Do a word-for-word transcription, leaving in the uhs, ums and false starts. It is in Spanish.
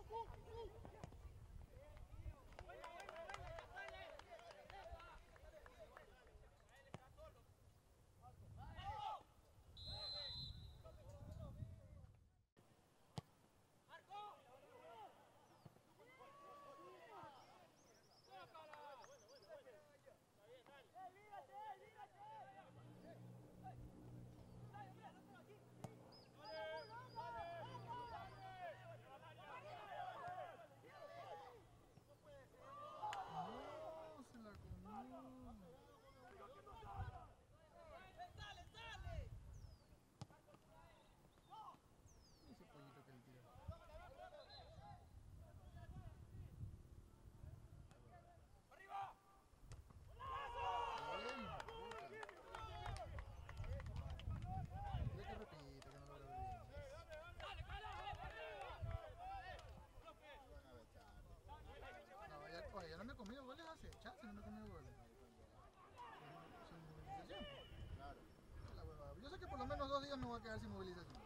Oye, yo no me he comido goles hace chance, no me he comido goles. Sin movilización. Claro. Yo sé que por lo menos dos días me voy a quedar sin movilización.